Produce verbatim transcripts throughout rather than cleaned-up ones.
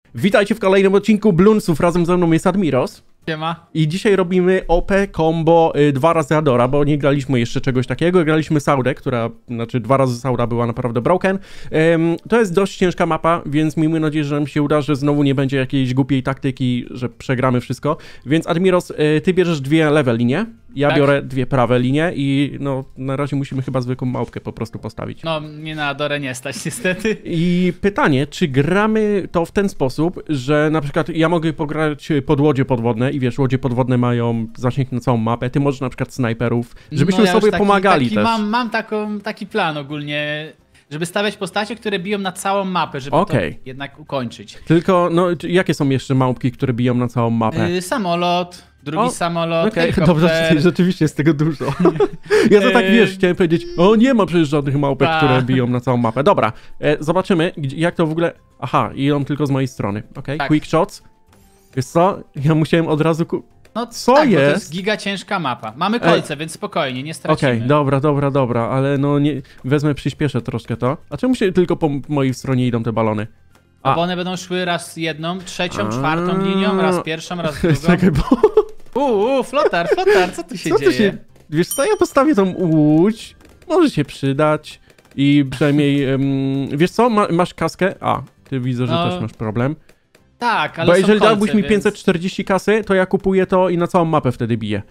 Witajcie w kolejnym odcinku Bloonsów, razem ze mną jest Admiros. Siema. I dzisiaj robimy O P combo y, dwa razy Adora, bo nie graliśmy jeszcze czegoś takiego. Graliśmy Saudę, która, znaczy dwa razy Sauda była naprawdę broken. Ym, to jest dość ciężka mapa, więc miejmy nadzieję, że nam się uda, że znowu nie będzie jakiejś głupiej taktyki, że przegramy wszystko. Więc Admiros, y, ty bierzesz dwie lewe linie, ja tak. biorę dwie prawe linie i no na razie musimy chyba zwykłą małpkę po prostu postawić. No, mnie na Adorę nie stać niestety. I pytanie, czy gramy to w ten sposób, że na przykład ja mogę pograć pod łodzie podwodne i wiesz, łodzie podwodne mają zasięg na całą mapę, ty możesz na przykład snajperów, żebyśmy no, ja sobie taki, pomagali taki też. Mam, mam taką, taki plan ogólnie, żeby stawiać postacie, które biją na całą mapę, żeby Okej. to jednak ukończyć. Tylko, no, jakie są jeszcze małpki, które biją na całą mapę? Yy, samolot, drugi O, samolot, Okej, helikopter. dobrze, rzeczywiście jest tego dużo. Ja to tak, Yy. wiesz, chciałem powiedzieć, o nie ma przecież żadnych małpek, Ta. które biją na całą mapę. Dobra, e, zobaczymy, gdzie- jak to w ogóle... Aha, idą tylko z mojej strony, okej? Tak. Quick shots. Wiesz co, ja musiałem od razu... Ku... No Co tak, bo to jest? jest giga ciężka mapa. Mamy kolce, więc spokojnie, nie stracimy. Okej, dobra, dobra, dobra, ale no nie... Wezmę, przyspieszę troszkę to. A czemu się tylko po mojej stronie idą te balony? A. A. Bo one będą szły raz jedną, trzecią, A. czwartą linią, raz pierwszą, raz drugą. Czekaj, bo... Uuu, flotar, flotar, co tu się Co dzieje? tu się... Wiesz co, ja postawię tą łódź, może się przydać i przynajmniej... em, wiesz co, Ma, masz kaskę? A, ty widzę, że No. też masz problem. Tak, ale Bo są jeżeli kolce, dałbyś mi więc... pięćset czterdzieści kasy, to ja kupuję to i na całą mapę wtedy biję.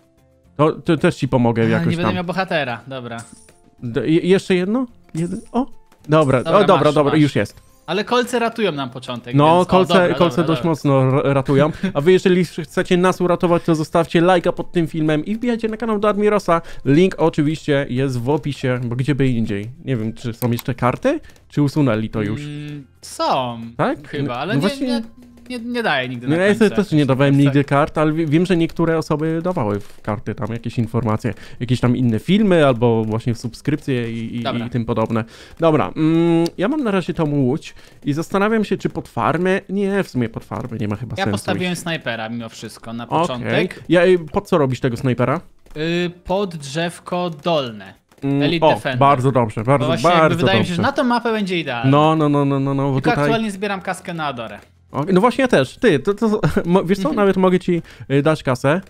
To, to też ci pomogę A, jakoś nie będę tam. miał bohatera, dobra. D je- jeszcze jedno? Jeden? O! Dobra, Dobra, o, dobra, masz, dobra, masz. już jest. Ale kolce ratują nam początek, No, więc... kolce, o, dobra, kolce dobra, dość dobra. mocno r- ratują. A wy, jeżeli chcecie nas uratować, to zostawcie lajka pod tym filmem i wbijajcie na kanał do Admirosa. Link oczywiście jest w opisie, bo gdzie by indziej. Nie wiem, czy są jeszcze karty? Czy usunęli to już? Mm, są, Tak? chyba, ale No nie, właśnie- nie, nie, nie daję nigdy No na ja końcu. też nie dawałem Tak. nigdy kart, ale wi- wiem, że niektóre osoby dawały w karty tam jakieś informacje, jakieś tam inne filmy, albo właśnie subskrypcje i, i, Dobra. i tym podobne. Dobra, mm, ja mam na razie tą łódź i zastanawiam się, czy pod farmę... Nie, w sumie pod farmę nie ma chyba Ja sensu. postawiłem iść. snajpera mimo wszystko na Okej. początek. Ja, y, po co robisz tego snajpera? Y, pod drzewko dolne. Mm, Elite o, Defender. bardzo dobrze, Bo bardzo, właśnie jakby bardzo wydaje mi się, dobrze. że na tą mapę będzie idealne. No, no, no, no, no, no, bo Tylko tutaj... aktualnie zbieram kaskę na Adorę. O, no właśnie ja też, ty, to, to, mo- wiesz co, Mhm. nawet mogę ci y, dać kasę.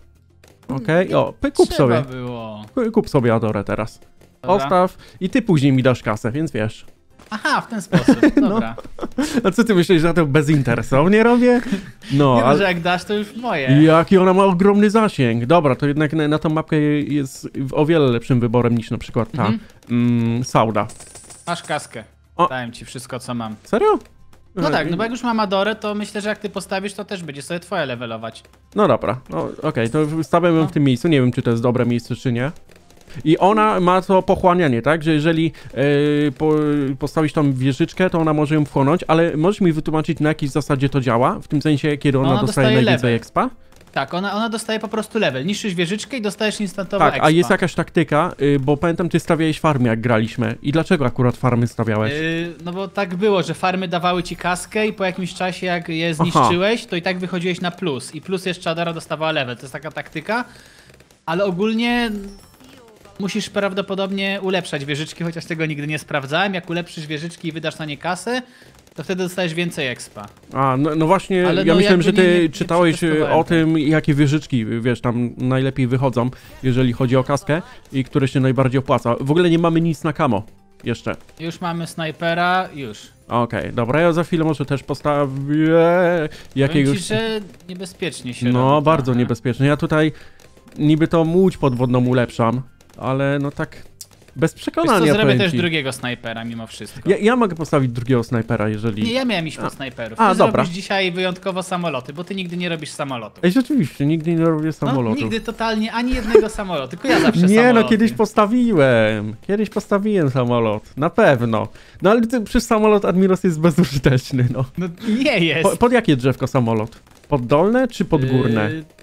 Okej, o, py- kup Trzeba sobie, było. Ku- kup sobie Adorę teraz. Dobra. Postaw i ty później mi dasz kasę, więc wiesz. Aha, w ten sposób, No. dobra. A co ty myślisz, że ja to bezinteresownie robię? No, Nie no, ale że jak dasz, to już moje. jaki ona ma ogromny zasięg. Dobra, to jednak na, na tą mapkę jest o wiele lepszym wyborem niż na przykład ta Mhm. mm, Sauda. Masz kaskę. O. Dałem ci wszystko, co mam. Serio? No E, tak, no bo jak już mam Adorę, to myślę, że jak ty postawisz, to też będzie sobie twoje levelować. No dobra, no, okej, to stawiam ją No. w tym miejscu, nie wiem czy to jest dobre miejsce czy nie. I ona ma to pochłanianie, tak? Że jeżeli yy, po, postawisz tam wieżyczkę, to ona może ją wchłonąć, ale możesz mi wytłumaczyć, na jakiej zasadzie to działa? W tym sensie, kiedy ona, Ona dostaje dostaje najwięcej level. expa? Tak, ona, ona dostaje po prostu level. Niszczysz wieżyczkę i dostajesz instantowo Tak, expa. a jest jakaś taktyka, y, bo pamiętam, ty stawiałeś farmy, jak graliśmy. I dlaczego akurat farmy stawiałeś? Yy, no bo tak było, że farmy dawały ci kaskę i po jakimś czasie jak je zniszczyłeś, to i tak wychodziłeś na plus. I plus jeszcze Adora dostawała level. To jest taka taktyka. Ale ogólnie musisz prawdopodobnie ulepszać wieżyczki, chociaż tego nigdy nie sprawdzałem. Jak ulepszysz wieżyczki i wydasz na nie kasę, to wtedy dostajesz więcej expa. A, no, no właśnie, Ale ja no myślałem, że jakby ty nie- nie- nie czytałeś y, przetestowałem o tym, jakie wieżyczki, wiesz, tam najlepiej wychodzą, jeżeli chodzi o kaskę i które się najbardziej opłaca. W ogóle nie mamy nic na kamo. Jeszcze. Już mamy snajpera, już. Okej, dobra, ja za chwilę może też postawię Powiem jakiegoś... ci, że niebezpiecznie się No, robi bardzo trochę. niebezpieczne. Ja tutaj niby tą łódź podwodną ulepszam, ale no tak bez Wiesz co, przekonania zrobię powiem też ci. drugiego snajpera mimo wszystko. Ja, ja mogę postawić drugiego snajpera, jeżeli... Nie, ja miałem iść po A. snajperów. A, Ty dobra. zrobisz dzisiaj wyjątkowo samoloty, bo ty nigdy nie robisz samolotów. Ej, rzeczywiście, nigdy nie robię No, samolotów. nigdy totalnie ani jednego samolotu, tylko ja zawsze Nie, samoloty. no kiedyś postawiłem. Kiedyś postawiłem samolot. Na pewno. No ale ty, przecież samolot Admiros jest bezużyteczny, no. No nie jest. Po, pod jakie drzewko samolot? Pod dolne czy pod górne? Yy,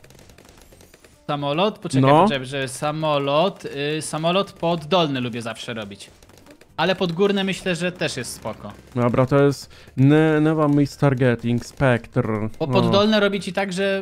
samolot? Poczekaj, No. poczekaj, że samolot, yy, samolot pod dolny lubię zawsze robić. Ale pod górne myślę, że też jest spoko. Dobra, to jest ne Never Miss Targeting, Spectre. Bo no. pod dolne robi ci tak, że...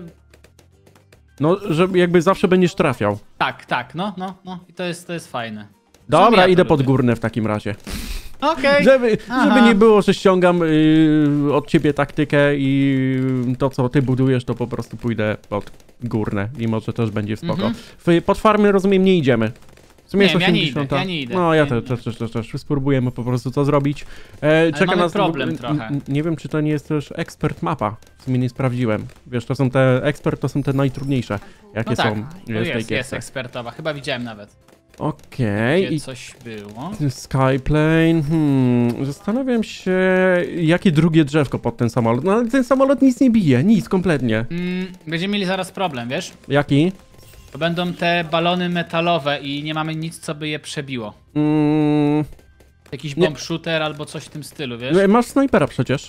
No, że jakby zawsze będziesz trafiał. Tak, tak, no, no, no. I to jest, to jest fajne. Dobra, ja to idę pod lubię. górne w takim razie. Okej. Żeby, Aha. żeby nie było, że ściągam y, od ciebie taktykę i to, co ty budujesz, to po prostu pójdę pod górne i może też będzie spoko. Mhm. W, pod farmy, rozumiem, nie idziemy. W sumie Nie, jest ja nie osiemdziesiąt. idę, ja nie idę. No, ja Nie, też, nie. też, też, też, też. Spróbujemy po prostu to zrobić. E, czeka mamy nas problem n- trochę. n- Nie wiem, czy to nie jest też ekspert mapa. W sumie nie sprawdziłem. Wiesz, to są te ekspert, to są te najtrudniejsze, jakie No tak, są to w tej jest, jest gierce. ekspertowa, chyba widziałem nawet. Okej. Gdzie I coś było. Skyplane, hmm, zastanawiam się, jakie drugie drzewko pod ten samolot. No ale ten samolot nic nie bije, nic kompletnie. Mm, będziemy mieli zaraz problem, wiesz? Jaki? To będą te balony metalowe i nie mamy nic, co by je przebiło. Mm, Jakiś Nie. bomb shooter albo coś w tym stylu, wiesz? masz snajpera przecież.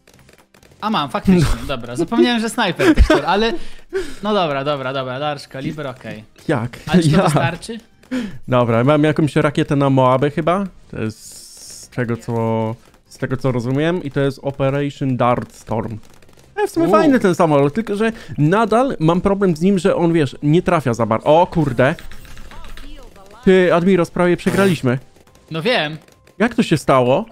A mam, faktycznie, dobra. Zapomniałem, że snajper też to, ale... No dobra, dobra, dobra, large kaliber, okej. Jak? Ale czy to Ja. wystarczy? Dobra, mam jakąś rakietę na Moabę chyba. To jest z tego co, z tego co rozumiem i to jest Operation Dartstorm. E, w sumie U. fajny ten samolot, tylko że nadal mam problem z nim, że on, wiesz, nie trafia za bardzo. O kurde. Ty, Admiros, prawie przegraliśmy. No wiem. Jak to się stało?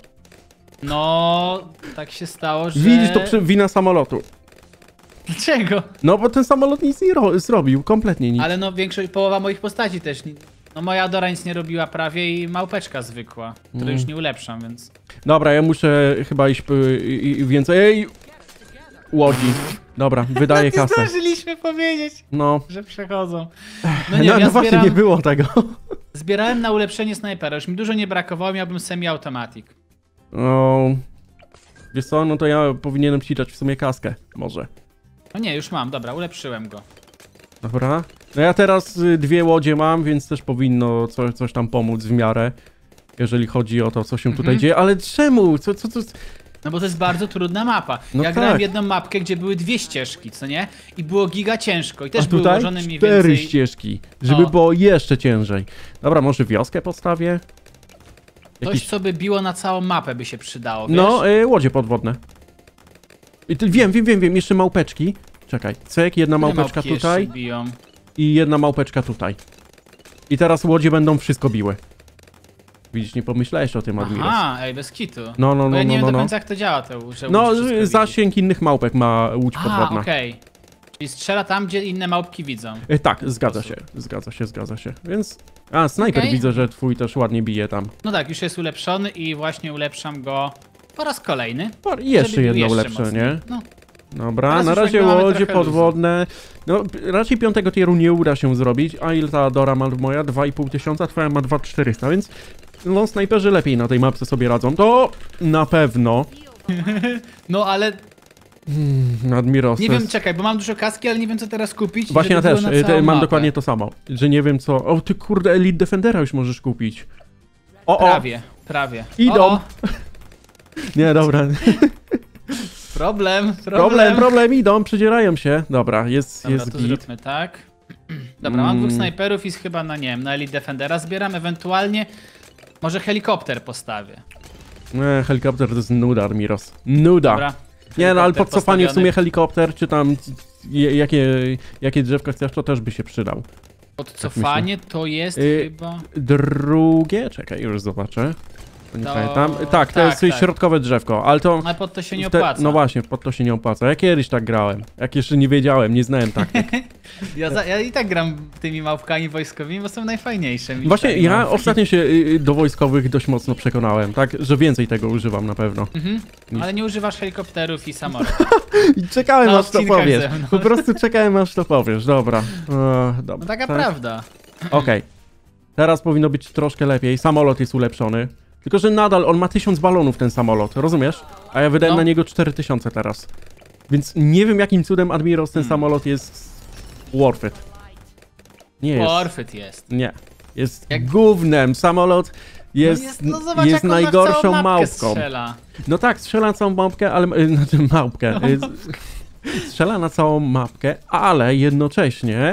No, tak się stało, że... Widzisz, to przy, wina samolotu. Dlaczego? No bo ten samolot nic nie ro zrobił, kompletnie nic. Ale no, większość, połowa moich postaci też... ni- No moja Adora nic nie robiła prawie i małpeczka zwykła, której Mm. już nie ulepszam, więc... Dobra, ja muszę chyba iść y, y, y, więcej... Ej! Łodzi. Dobra, wydaję Nie kasę. zdążyliśmy powiedzieć, nie że przechodzą. No No, nie, no, ja właśnie zbieram, nie było tego. zbierałem na ulepszenie snajpera, już mi dużo nie brakowało, miałbym semi-automatic. No... Wiesz co, no to ja powinienem ci dać w sumie kaskę, może. No nie, już mam, dobra, ulepszyłem go. Dobra. No ja teraz y, dwie łodzie mam, więc też powinno coś, coś tam pomóc w miarę. Jeżeli chodzi o to, co się tutaj Mhm. dzieje. Ale czemu? Co, co, co? No bo to jest bardzo trudna mapa. No ja tak. grałem jedną mapkę, gdzie były dwie ścieżki, co nie? I było giga ciężko i też A były tutaj ułożone mniej cztery więcej... ścieżki, żeby No. było jeszcze ciężej. Dobra, może wioskę postawię? Coś, Jakiś... co by biło na całą mapę by się przydało, wiesz? No, y, łodzie podwodne. I ty, wiem, wiem, wiem, wiem, jeszcze małpeczki. Czekaj, cyk, jedna Ile małpeczka małpki jeszcze tutaj biją? i jedna małpeczka tutaj. I teraz łodzie będą wszystko biły. Widzisz, nie pomyślałeś o tym, Admiros. Aha, ej, bez kitu. No, no, Bo no, ja nie no, wiem no, do no. końca jak to działa, to że No, łódź wszystko widzi. zasięg innych małpek ma łódź A, podwodna. okej. Czyli strzela tam, gdzie inne małpki widzą. E, tak, zgadza się, zgadza się, zgadza się. Więc... A, snajper Okej. widzę, że twój też ładnie bije tam. No tak, już jest ulepszony i właśnie ulepszam go po raz kolejny. O, jeszcze żeby był jedno jeszcze ulepszenie. mocniej. No, Dobra, Teraz na już razie jakby mamy łodzie trochę luzu. podwodne. No, p- raczej piątego tieru nie uda się zrobić. A ile ta Dora ma moja? dwa i pół tysiąca, twoja ma dwa tysiące czterysta, więc... No, snajperzy lepiej na tej mapce sobie radzą. To na pewno. no ale Admiros. nie to wiem, jest- czekaj, bo mam dużo kaski, ale nie wiem co teraz kupić. Właśnie ja żeby też, było na y, całą te, mam mapę. dokładnie to samo. Że nie wiem co... O, ty kurde, Elite Defendera już możesz kupić. O, o! Prawie, prawie. Idą. O, o, Nie, dobra. problem, problem. Problem, problem, idą, przedzierają się. Dobra, jest, Dobra, jest to git. zróbmy tak. Dobra, mam dwóch Mm. snajperów i chyba na, nie wiem, na Elite Defendera zbieram, ewentualnie może helikopter postawię. Nie, helikopter to jest nuda, Admiros. Nuda. Dobra. Nie, no ale helikopter pod cofanie w postawiony. sumie helikopter, czy tam j- jakie, jakie drzewka chcesz, to też by się przydał. Podcofanie to jest Y, chyba... Drugie, czekaj, już zobaczę. Nie To- pamiętam. Tak, to tak, jest tak. środkowe drzewko, ale to... Ale pod to się nie te- opłaca. No właśnie, pod to się nie opłaca. Ja kiedyś tak grałem. Jak jeszcze nie wiedziałem, nie znałem taktyk. Ja, za, ja i tak gram tymi małpkami wojskowymi, bo są najfajniejsze. mi Właśnie się ja małpki. ostatnio się y, do wojskowych dość mocno przekonałem, tak? Że więcej tego używam na pewno. Mhm. Niż- Ale nie używasz helikopterów i samolotów. I czekałem Na aż to odcinkach powiesz. ze mną. Po prostu czekałem aż to powiesz, dobra. E, dobra. No taka tak. prawda. Okej. Teraz powinno być troszkę lepiej. Samolot jest ulepszony. Tylko, że nadal on ma tysiąc balonów ten samolot, rozumiesz? A ja wydałem No. na niego cztery tysiące teraz. Więc nie wiem jakim cudem Admiros ten Hmm. samolot jest worth it. Nie jest. Orfyt jest. Nie. Jest Jak- gównem. Samolot jest, no jest, no zobacz, jest jak on na najgorszą całą mapkę małpką. Strzela. No tak, strzela na całą mapkę, ale... y, Znaczy małpkę. No. y, Strzela na całą mapkę, ale jednocześnie...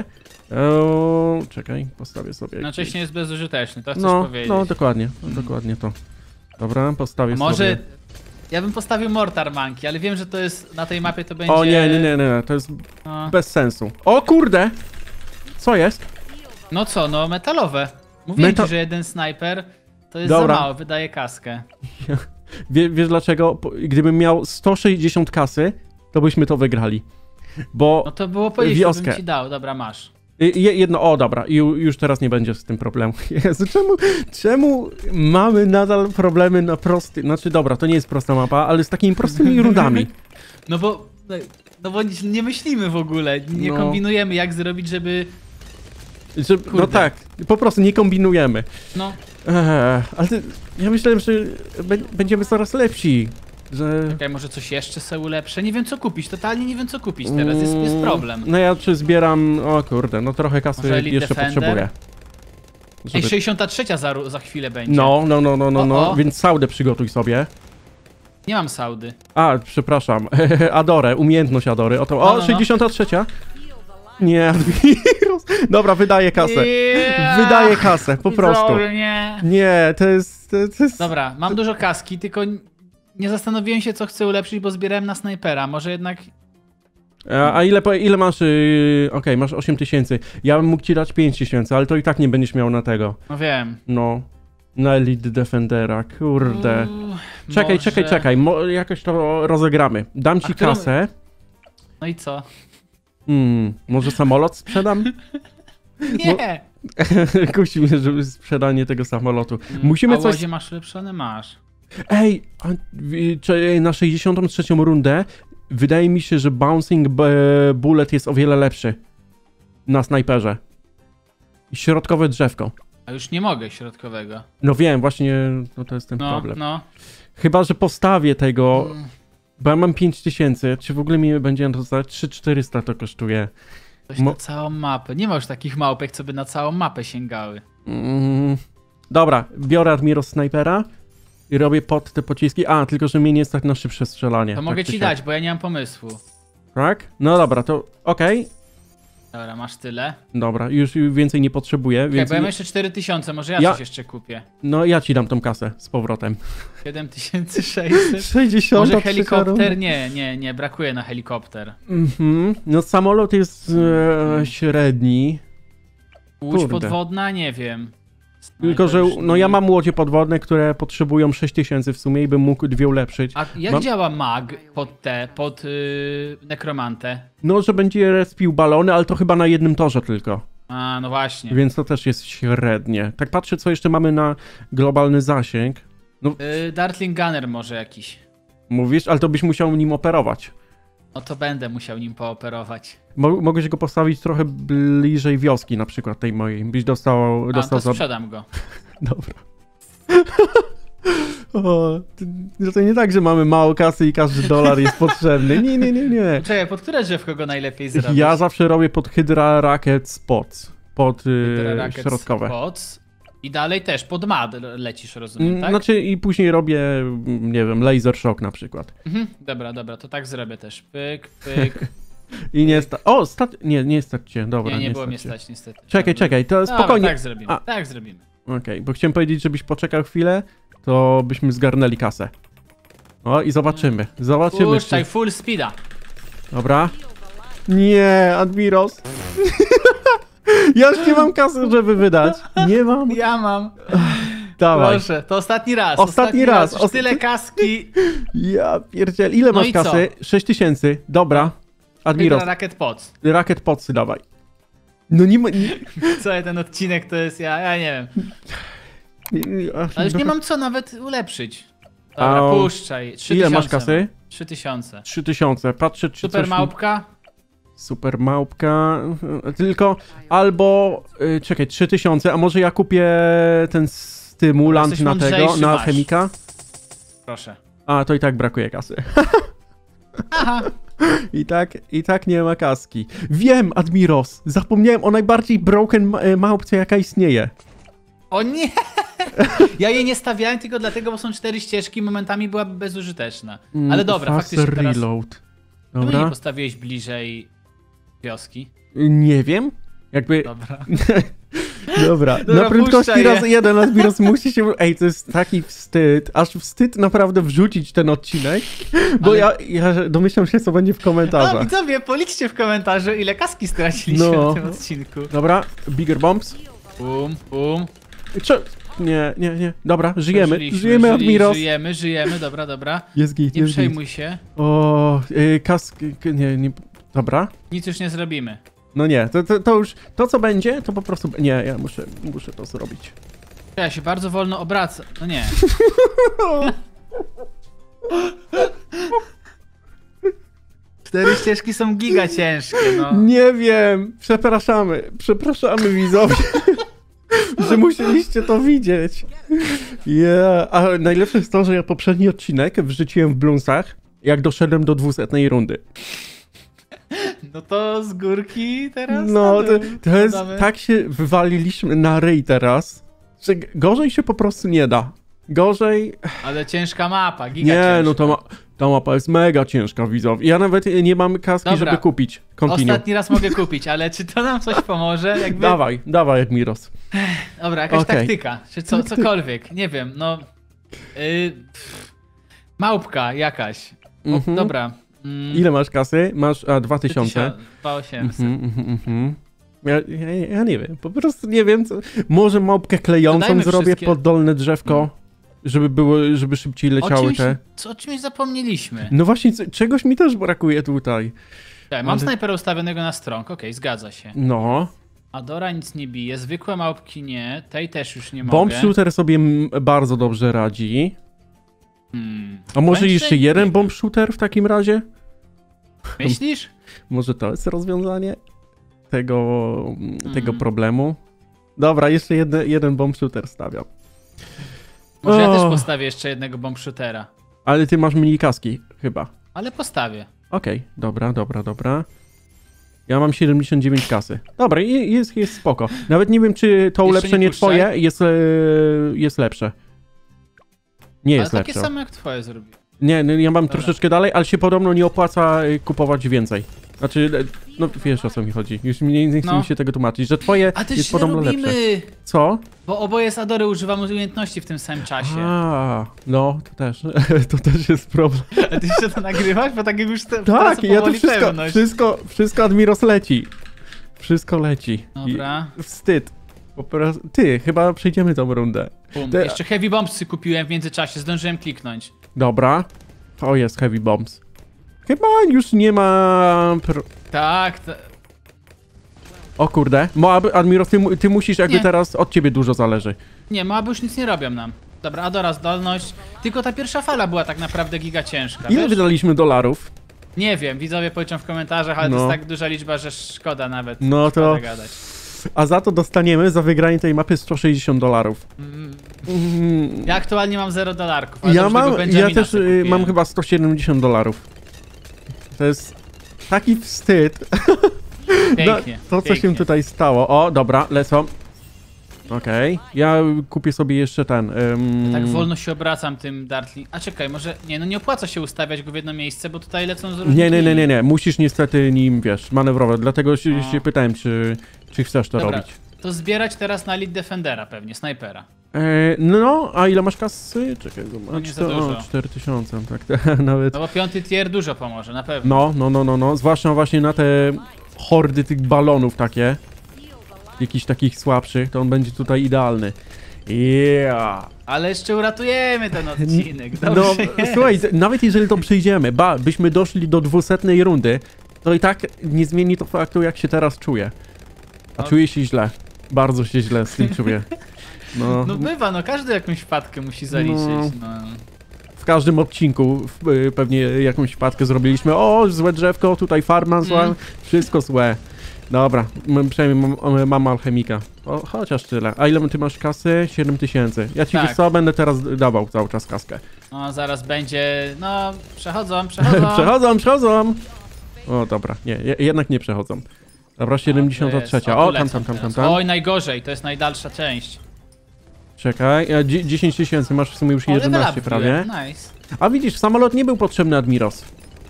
O, czekaj, postawię sobie... Jednocześnie jakieś- jest bezużyteczny, to chcesz No, powiedzieć. no, dokładnie, dokładnie to. Dobra, postawię A może... sobie... Ja bym postawił Mortar Monkey, ale wiem, że to jest... Na tej mapie to będzie... O nie, nie, nie, nie, to jest No, bez sensu. O kurde! Co jest? no co, no metalowe. Mówiłem Meta- ci, że jeden snajper To jest Dobra. za mało, wydaje kaskę. Wie, wiesz dlaczego? Po- Gdybym miał sto sześćdziesiąt kasy, to byśmy to wygrali. Bo No to było powiedzieć, wioskę. bym ci dał. Dobra, masz. je- jedno, o dobra, i ju- już teraz nie będzie z tym problemu. Jezu, czemu, czemu mamy nadal problemy na prosty... Znaczy dobra, to nie jest prosta mapa, ale z takimi prostymi rundami. No bo... No bo nie myślimy w ogóle, nie No. kombinujemy jak zrobić, żeby... Że, no Kurde. tak, po prostu nie kombinujemy. No, Eee, ale ty, ja myślałem, że b- będziemy coraz lepsi. Że... czekaj, może coś jeszcze są ulepsze? Nie wiem co kupić, totalnie nie wiem co kupić teraz, jest, jest problem. No ja czy zbieram... O kurde, no trochę kasy Może Elite jeszcze Defender? potrzebuję. Ej, Żeby... sześćdziesiąta trzecia za, za chwilę będzie. No, no, no, no, no, no, O, o. więc saudę przygotuj sobie. Nie mam saudy. A, przepraszam, Adorę, umiejętność Adory. Oto... No, O, no, no. sześćdziesiąta trzecia? Nie, Admiros. Dobra, wydaję kasę. Yeah! Wydaję kasę, po prostu. Widzowie, nie. Nie, to jest... To, to jest... Dobra, mam dużo kaski, tylko nie zastanowiłem się co chcę ulepszyć, bo zbierałem na snajpera. Może jednak... A, a ile, po- ile masz? Yy, Okej, masz osiem tysięcy. Ja bym mógł ci dać pięć tysięcy, ale to i tak nie będziesz miał na tego. No wiem. No. Na Elite Defendera, kurde. Uuu, Czekaj, może- czekaj, czekaj. Mo jakoś to rozegramy. Dam ci A którą- kasę. No i co? Hmm, może samolot sprzedam? Nie! Kusi mnie, żeby sprzedanie tego samolotu. Musimy A coś... łodzie masz ulepszone? Masz. Ej, a, w- czy na sześćdziesiątą trzecią rundę wydaje mi się, że Bouncing B- Bullet jest o wiele lepszy. Na snajperze. I środkowe drzewko. A już nie mogę środkowego. No wiem, właśnie no to jest ten No, problem. no. Chyba, że postawię tego, Mm, bo ja mam pięć tysięcy, czy w ogóle mi będzie to za trzy tysiące czterysta to kosztuje. Coś Mo- na całą mapę. Nie ma już takich małpek, co by na całą mapę sięgały. Mm, dobra, biorę Admiros Snipera i robię pod te pociski. A, tylko że mnie nie stać na szybsze strzelanie. To tak mogę czy ci siak. dać, bo ja nie mam pomysłu. Tak? No dobra, to okej. Dobra, masz tyle. Dobra, już więcej nie potrzebuję, Okay, więc bo ja mam nie... jeszcze cztery tysiące, może ja, Ja- coś jeszcze kupię. no ja ci dam tą kasę z powrotem. siedem tysięcy sześćset. sześćdziesiąt Może helikopter? Nie, nie, nie, brakuje na helikopter. Mhm. No samolot jest e, średni. Łódź Kurde. podwodna? Nie wiem. Tylko, że Snajper no ja nie. mam łodzie podwodne, które potrzebują sześć tysięcy w sumie i bym mógł dwie ulepszyć. A jak Mam- działa mag pod te, pod yy, nekromantę? No, że będzie respił balony, ale to chyba na jednym torze tylko. A, no właśnie. Więc to też jest średnie. Tak patrzę, co jeszcze mamy na globalny zasięg. No, Yy, Dartling Gunner może jakiś. mówisz, ale to byś musiał nim operować. No to będę musiał nim pooperować. Mo mogłeś go postawić trochę bliżej wioski, na przykład tej mojej. Byś dostał... A, dostał to za... sprzedam go. Dobra. O, to, to nie tak, że mamy mało kasy i każdy dolar jest potrzebny. Nie, nie, nie, nie. Czekaj, pod które drzewko go najlepiej zrobić? Ja zawsze robię pod Hydra Racket Spots. Pod Hydra y, Racket środkowe. Spots. I dalej też pod mad lecisz, rozumiem, Mm, tak? Znaczy i później robię, mm, nie wiem, laser shock na przykład. Mhm, dobra, dobra, to tak zrobię też. Pyk, pyk. I nie sta... O, stać... Nie, nie stać cię, dobra. Nie, nie było stać mnie cię. stać niestety. Czekaj, Dobra. czekaj, to Dobra, spokojnie. tak zrobimy, A. tak zrobimy. Okej, bo chciałem powiedzieć, żebyś poczekał chwilę, to byśmy zgarnęli kasę. O, i zobaczymy. Zobaczymy. Puszczaj, Czy... full speeda. Dobra. Nie, Admiros. Ja już nie mam kasy, żeby wydać. Nie mam. Ja mam. Dawaj. Proszę, to ostatni raz. Ostatni raz, Już osta- tyle kaski. Ja pierdziel. Ile No masz i co? kasy? sześć tysięcy. Dobra. Admiros, Hydra Racket Pods. rakiet podsy dawaj. No nie ma... Nie, Co ten odcinek to jest, ja, ja nie wiem. nie, nie, aż Ale już nie trochę- mam co nawet ulepszyć. Dobra, A, puszczaj. trzy Ile tysiące masz kasy? trzy tysiące. trzy tysiące. Patrzę, czy Super coś... małpka. Super małpka. Tylko albo... Y, czekaj, trzy tysiące, a może ja kupię ten stymulant Jesteś na tego, mądrzejszy, na masz. alchemika? Proszę. A, to i tak brakuje kasy. Aha. I tak, i tak nie ma kaski. Wiem, Admiros, zapomniałem o najbardziej broken ma e, małpce, jaka istnieje. O nie! Ja jej nie stawiałem tylko dlatego, bo są cztery ścieżki, momentami byłaby bezużyteczna. Ale dobra, Faster faktycznie teraz... reload. Czemu nie Dobra. postawiłeś bliżej wioski? Nie wiem. Jakby... Dobra. Dobra, Dobra, na prędkości puszczaj je. razy jeden Admiros musi się... Ej, to jest taki wstyd, aż wstyd naprawdę wrzucić ten odcinek, bo Ale- ja, ja domyślam się, co będzie w A, komentarzach. widzowie, policzcie w komentarzu, ile kaski straciliśmy No. w tym odcinku. Dobra, bigger bombs. Bum, bum. Cze Nie, nie, nie. Dobra, żyjemy. Przeżyliśmy, Żyjemy, żyli, Admiros. Żyjemy, żyjemy, dobra, dobra. Jest git, Nie jest git. przejmuj się. O, y, kask... Nie, nie... Dobra. Nic już nie zrobimy. No nie, to, to, to już... To, co będzie, to po prostu... Nie, ja muszę, muszę to zrobić. Ja się bardzo wolno obracam. No nie. Cztery ścieżki są giga ciężkie, no. Nie wiem. Przepraszamy. Przepraszamy, widzowie. Że musieliście to widzieć. Yeah. A najlepsze jest to, że ja poprzedni odcinek wrzuciłem w Bloomsach, jak doszedłem do dwusetnej rundy. No to z górki teraz? No, to, to jest... Damy. Tak się wywaliliśmy na ryj teraz, że gorzej się po prostu nie da. Gorzej... Ale ciężka mapa, giga Nie, ciężka. no to ma... Ta mapa jest mega ciężka, widzowie. Ja nawet nie mam kaski, Dobra. żeby kupić. Continue. Ostatni raz mogę kupić, ale czy to nam coś pomoże? Jakby... Dawaj, dawaj, Admiros. Dobra, jakaś Okej. taktyka, czy co, cokolwiek, nie wiem, no... Yy, pff, małpka jakaś. O, Mhm. Dobra. Mm, Ile masz kasy? Masz a, dwa tysiące. dwa osiemset. Mhm, mhm, mhm. Ja, ja, ja nie wiem, po prostu nie wiem co. Może małpkę klejącą Dodajmy zrobię wszystkie- pod dolne drzewko, Hmm. żeby było, żeby szybciej O leciały czymś, te. co, o czymś zapomnieliśmy. No właśnie, co, czegoś mi też brakuje tutaj. Tak, mam ale- snajpera ustawionego na strong, okej, zgadza się. No. Adora nic nie bije, zwykłe małpki nie, tej też już nie Bomb mogę. shooter sobie m- bardzo dobrze radzi. Hmm. A może Będzie- jeszcze jeden bomb shooter w takim razie? Myślisz? Może to jest rozwiązanie tego, tego Mm. problemu? Dobra, jeszcze jeden, jeden bomb shooter stawiam. Może ja O. też postawię jeszcze jednego bomb shootera. Ale ty masz mini kaski, chyba. Ale postawię. Okej, dobra, dobra, dobra. Ja mam siedemdziesiąt dziewięć kasy. Dobra, i- jest, jest spoko. Nawet nie wiem, czy to Jeszcze ulepszenie nie puszczaj. twoje jest, e, jest lepsze. Nie Ale jest takie lepsze. same jak twoje zrobiłem. Nie, no, ja mam Dobra. troszeczkę dalej, ale się podobno nie opłaca e, kupować więcej. Znaczy, e, no wiesz o co mi chodzi. Już nie, nie chcę No. mi się tego tłumaczyć, że twoje A też jest źle podobno robimy! lepsze. Co? Bo oboje z Adory używamy umiejętności w tym samym czasie. A, no, to też, to też jest problem. A ty jeszcze to nagrywasz? Bo tak jak już te, Tak, teraz ja to powoli wszystko, pewność. wszystko, wszystko Admiros leci. Wszystko leci. Dobra. I wstyd. Po prostu... Ty, chyba przejdziemy tą rundę. Bum. Te- Jeszcze heavy bombsy kupiłem w międzyczasie, zdążyłem kliknąć. Dobra. O, jest Heavy Bombs. Chyba już nie ma... Pro... Tak, to... O kurde. Moab, Admiros, ty, mu- ty musisz jakby Nie. teraz, od ciebie dużo zależy. nie, Moaby już nic nie robią nam. Dobra, Adora zdolność. Tylko ta pierwsza fala była tak naprawdę giga ciężka, Ile wiesz? wydaliśmy dolarów? Nie wiem, widzowie powiedzą w komentarzach, ale No. to jest tak duża liczba, że szkoda nawet. No to- Szkoda gadać. A za to dostaniemy za wygranie tej mapy sto sześćdziesiąt dolarów. Mm, Mm. Ja aktualnie mam zero dolarków, ale Ja to już tego mam, ja Benjamina też sobie y, kupiłem. mam chyba sto siedemdziesiąt dolarów. To jest taki wstyd. Pięknie, No, to, co pięknie. się tutaj stało. O, dobra, lecą. Okej. Ja kupię sobie jeszcze ten. ym, Tak wolno się obracam tym Dartli. A czekaj, może... Nie, no nie opłaca się ustawiać go w jedno miejsce, bo tutaj lecą z różnych Nie, nie, nie, linii. nie, nie. Musisz niestety nim, wiesz, manewrować. Dlatego się, A. się pytałem, czy, czy chcesz to Dobra, robić. to zbierać teraz na Lead Defendera pewnie, snajpera. E, no, a ile masz kasy? Czekaj, No no, nie za dużo. cztery tysiące, tak, tak, nawet. No bo piąty tier dużo pomoże, na pewno. No, no, no, no, no. Zwłaszcza właśnie na te hordy tych balonów takie. Jakichś takich słabszych, to on będzie tutaj idealny. Yeah. Ale jeszcze uratujemy ten odcinek, No, dobrze jest. słuchaj, nawet jeżeli to przyjdziemy, ba, byśmy doszli do dwusetnej rundy, to i tak nie zmieni to faktu, jak się teraz czuję. A No. czuję się źle. Bardzo się źle z tym czuję. No, No bywa, no każdy jakąś wpadkę musi zaliczyć, no. w każdym odcinku w- y, pewnie jakąś wpadkę zrobiliśmy. O, złe drzewko, tutaj farma zła, Mm. wszystko złe. Dobra, m- przynajmniej mam, mam alchemika. O, chociaż tyle. A ile ty masz kasy? siedem tysięcy. Ja ci Tak. wiesz co, będę teraz dawał cały czas kaskę. No zaraz będzie, no przechodzą, przechodzą. Przechodzą, przechodzą! O, dobra, nie, je, jednak nie przechodzą. Dobra, siedemdziesiąt trzy. Tu O, tam, lecą tam, tam, tam, teraz. tam. Oj, najgorzej, to jest najdalsza część. Czekaj, a dzie- dziesięć tysięcy, masz w sumie już O, level jedenaście up prawie. byłem, nice. A widzisz, samolot nie był potrzebny, Admiros.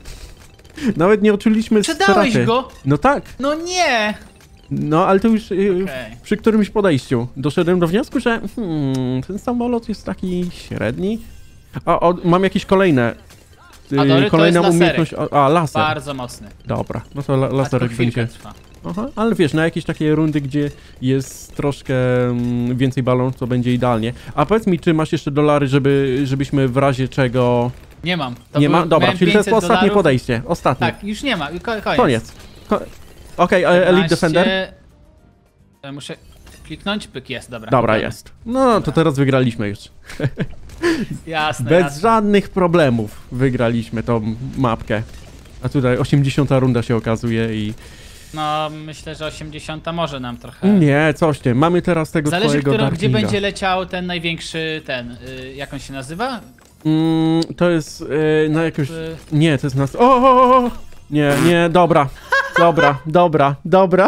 Nawet nie odczuliśmy Sprzedałeś straty. go? No tak, No nie! no ale to już y, Okej. przy którymś podejściu doszedłem do wniosku, że hmm, ten samolot jest taki średni. A o, mam jakieś kolejne. y, Adory to kolejna jest laserek. umiejętność. A, a, laser. Bardzo mocny. Dobra, no to la, A tylko laserek chwilkę będzie. trwa. Aha, ale wiesz, na jakieś takie rundy, gdzie jest troszkę mm, więcej balonów, to będzie idealnie. A powiedz mi, czy masz jeszcze dolary, żeby, żebyśmy w razie czego... Nie mam. To nie był, ma? Dobra, czyli to jest ostatnie dolarów. podejście. Ostatnie. Tak, już nie ma. Ko koniec. Koniec. Ko Okej, okay, Elite Defender? Ja muszę kliknąć, pyk, jest, dobra. Dobra, Dobra. jest. No, to teraz wygraliśmy już. Jasne, Bez jasne. żadnych problemów wygraliśmy tą mapkę. A tutaj osiemdziesiąta runda się okazuje i... No, myślę, że osiemdziesiąta może nam trochę... Nie, coś nie. Mamy teraz tego Zależy, twojego którą, gdzie Darklinga. będzie leciał ten największy, ten, y, jak on się nazywa? Mm, to jest y, na jakieś... Y, Nie, to jest nas... O, o, o! Nie, nie, dobra. Dobra, dobra, dobra.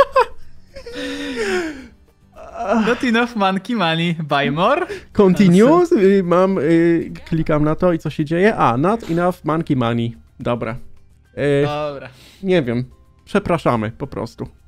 Not enough monkey money, buy more? Continue. Y, mam... Y, klikam na to i co się dzieje? A, not enough monkey money. Dobra. Y, Dobra. nie wiem. Przepraszamy, po prostu.